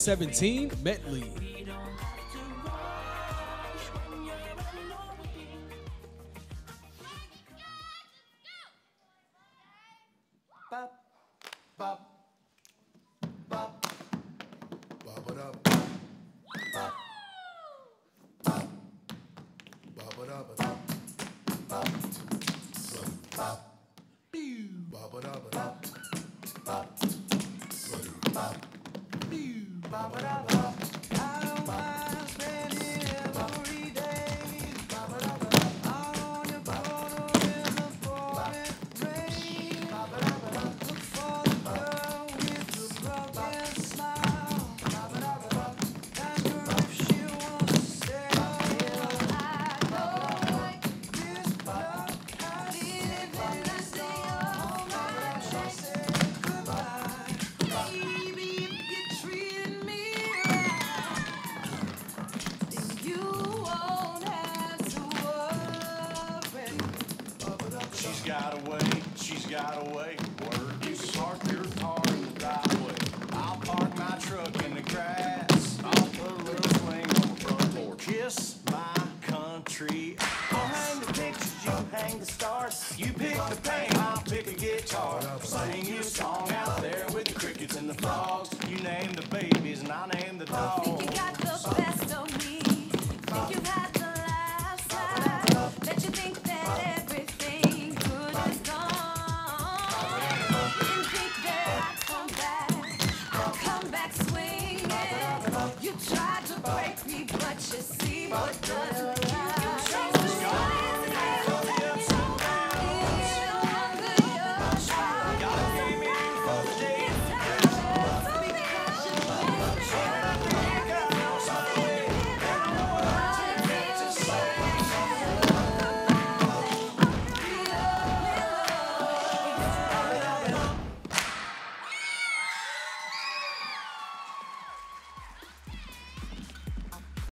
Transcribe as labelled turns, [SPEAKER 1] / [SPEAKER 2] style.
[SPEAKER 1] 17, Medley.
[SPEAKER 2] She's got a way. Word, you can park your car in the driveway. I'll park my truck in the grass. I'll put a little swing on the front porch. Kiss my country. I'll hang the pictures, you hang the stars. You pick the paint, I'll pick a guitar. Sing you a song out there with the crickets and the frogs. You name the babies and I name the dogs.
[SPEAKER 3] Think you got the best of me. Think you've had the last ride. Bet you think that everything good is gone. Didn't think that I'd come back swinging. You tried to break me, but you see what doesn't lie.